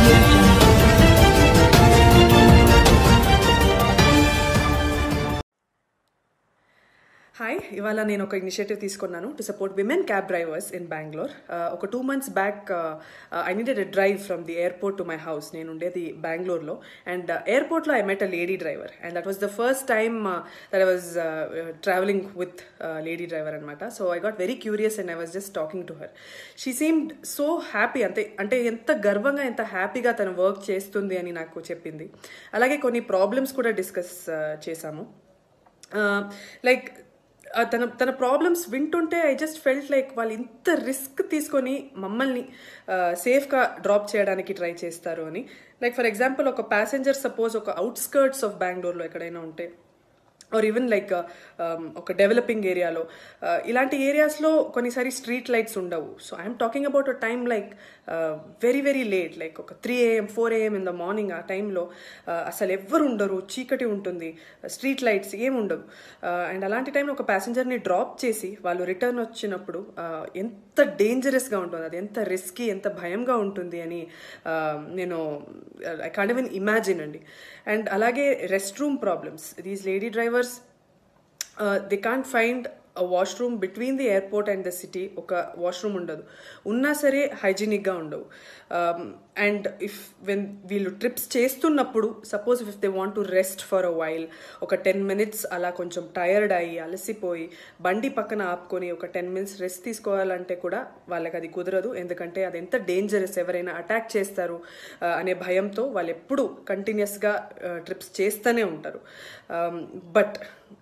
Hi, ఇవాళ నేను ఒక ఇనిషియేటివ్ తీసుకున్నాను to support women cab drivers in Bengaluru. ఒక 2 months back I needed a drive from the airport to my house. నేను ఉండేది బెంగళూరులో, అండ్ ఎయిర్పోర్ట్లో I met a lady driver, and that was the first time that I was travelling with lady driver అనమాట. So I got very curious and I was just talking to her. She seemed so happy, అంటే ఎంత గర్వంగా, ఎంత హ్యాపీగా తను work చేస్తుంది అని నాకు చెప్పింది. అలాగే కొన్ని ప్రాబ్లమ్స్ కూడా డిస్కస్ చేశాము. లైక్ తన ప్రాబ్లమ్స్ వింటుంటే ఐ జస్ట్ ఫెల్ట్ లైక్ వాళ్ళు ఇంత రిస్క్ తీసుకొని మమ్మల్ని సేఫ్గా డ్రాప్ చేయడానికి ట్రై చేస్తారు అని. లైక్ ఫర్ ఎగ్జాంపుల్, ఒక ప్యాసింజర్ సపోజ్ ఒక అవుట్స్కర్ట్స్ ఆఫ్ బెంగళూరులో ఎక్కడైనా ఉంటే, ఆర్ ఈవెన్ లైక్ ఒక డెవలపింగ్ ఏరియాలో, ఇలాంటి ఏరియాస్లో కొన్నిసారి స్ట్రీట్ లైట్స్ ఉండవు. So I'm talking about a time like very very late, like ఒక 3 AM 4 AM in the morning. ఆ టైంలో అసలు ఎవ్వరు ఉండరు, చీకటి ఉంటుంది, స్ట్రీట్ లైట్స్ ఏమి ఉండవు. అండ్ అలాంటి టైంలో ఒక ప్యాసింజర్ని డ్రాప్ చేసి వాళ్ళు రిటర్న్ వచ్చినప్పుడు ఎంత డేంజరస్గా ఉంటుంది, అది ఎంత రిస్కీ, ఎంత భయంగా ఉంటుంది అని నేను ఐ కాంట్ ఈవెన్ ఇమాజిన్ అండి. అండ్ అలాగే rest room problems. These lady drivers they can't find a washroom between the airport and the city. ఒక వాష్రూమ్ ఉండదు, ఉన్నా సరే హైజీనిక్గా ఉండవు. అండ్ వెన్ వీళ్ళు ట్రిప్స్ చేస్తున్నప్పుడు suppose if they want to rest for a while, ఒక 10 minutes అలా కొంచెం టైర్డ్ అయ్యి అలసిపోయి బండి పక్కన ఆపుకొని ఒక 10 minutes రెస్ట్ తీసుకోవాలంటే కూడా వాళ్ళకి అది కుదరదు. ఎందుకంటే అది ఎంత డేంజరస్, ఎవరైనా అటాక్ చేస్తారు అనే భయంతో వాళ్ళు ఎప్పుడు కంటిన్యూస్గా ట్రిప్స్ చేస్తూనే ఉంటారు. But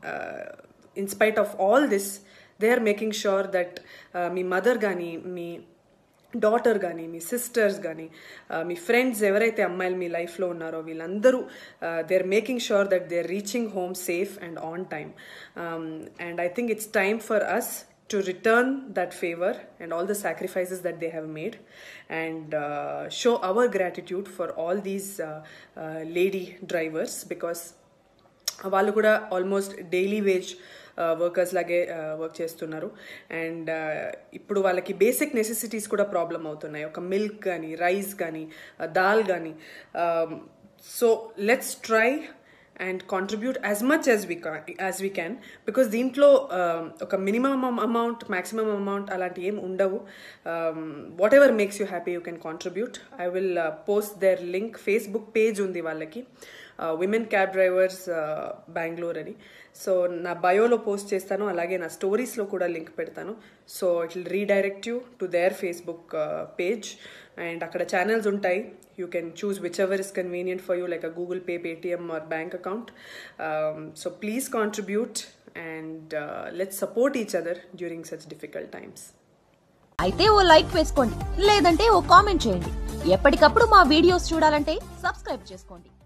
in spite of all this, they are making sure that మీ మదర్ కానీ, మీ డాటర్ కానీ, మీ సిస్టర్స్ కానీ, మీ ఫ్రెండ్స్ ఎవరైతే అమ్మాయిలు మీ లైఫ్లో ఉన్నారో వీళ్ళందరూ they are making sure that they are reaching home safe and on time. And I think it's time for us to return that favor and all the sacrifices that they have made, and show our gratitude for all these lady drivers, because వాళ్ళు కూడా almost daily wage workers లాగే work చేస్తున్నారు. అండ్ ఇప్పుడు వాళ్ళకి basic necessities కూడా problem అవుతున్నాయి, ఒక మిల్క్ కానీ, రైస్ కానీ, దాల్ కానీ. So let's try and contribute as much as we can, because దీంట్లో ఒక మినిమం అమౌంట్, maximum amount అలాంటి ఏం ఉండవు. Whatever makes you happy you can contribute. I will post their link. Facebook page ఉంది వాళ్ళకి, women cab drivers Bengaluru అని. So నా బయోలో post చేస్తాను, అలాగే నా స్టోరీస్లో కూడా లింక్ పెడతాను. So it will redirect you to their Facebook page. And అక్కడ ఛానల్స్ ఉంటాయి, you can choose whichever is convenient for you, like a Google Pay, Paytm or bank account. So please contribute, and let's support each other during such difficult times. అయితే ఓ like వేసుకోండి, లేదంటే ఓ comment చేయండి. ఎప్పటికప్పుడు మా videos చూడాలంటే subscribe చేసుకోండి.